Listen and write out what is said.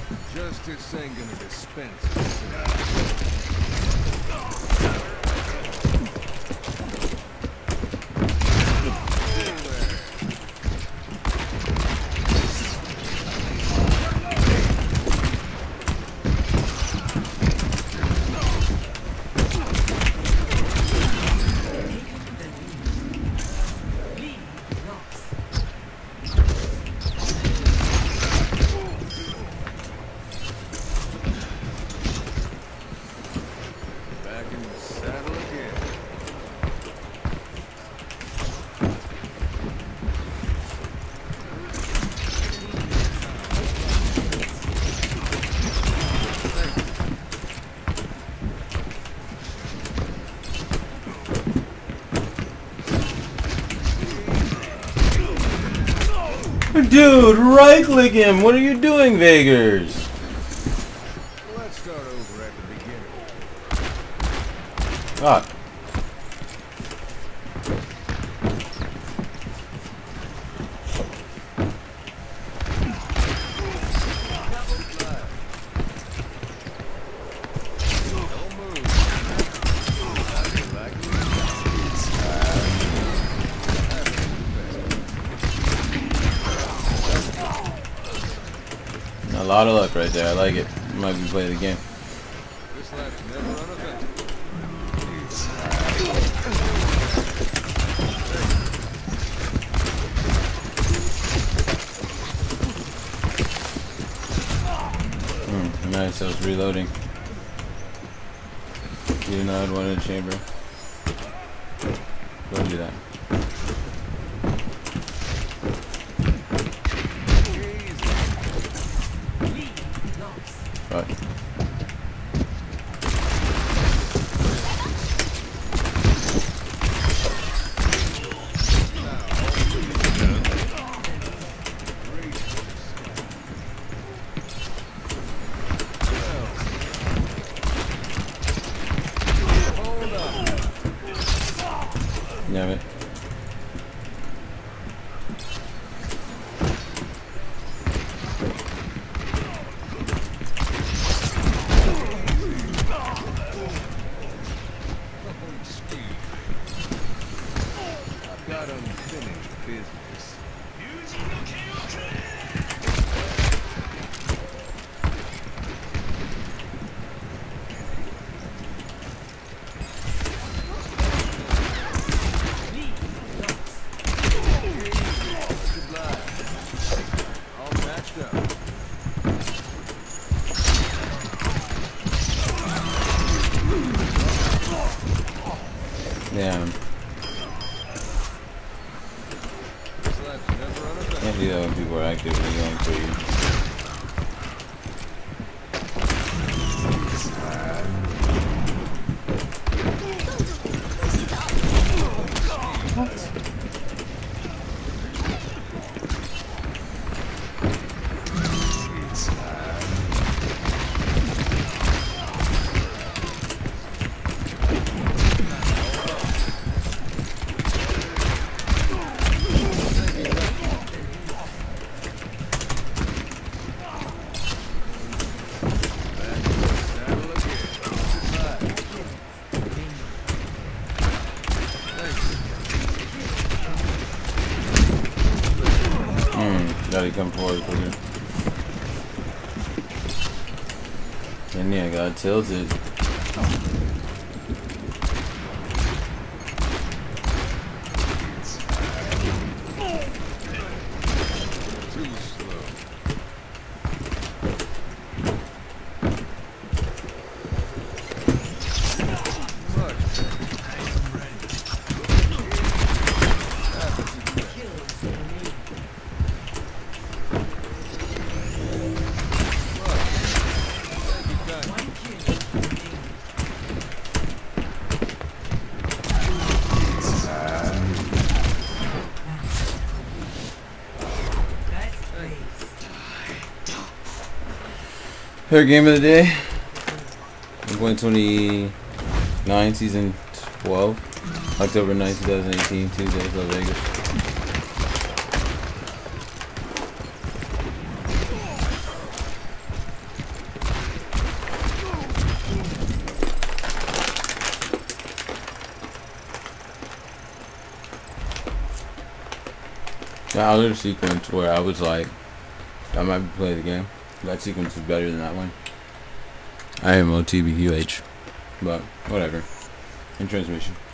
Justice ain't gonna dispense itself. Dude, right click him! What are you doing, Vegas? Let's start over at the beginning. Ah. A lot of luck right there. I like it. Might be playing the game. This lap's never uneventful. Nice, I was reloading. You know I had one in the chamber. Go and do that. Right. Damn it. I've got unfinished business. Damn. Can't do that when people are actively going for you. What? Gotta come forward quicker. And yeah, got tilted. Third game of the day. I'm going 29, season 12, October 9, 2018, Tuesday, Las Vegas. That other sequence where I was like, I might play the game. That sequence is better than that one. I am OTBQH. But, whatever. In transmission.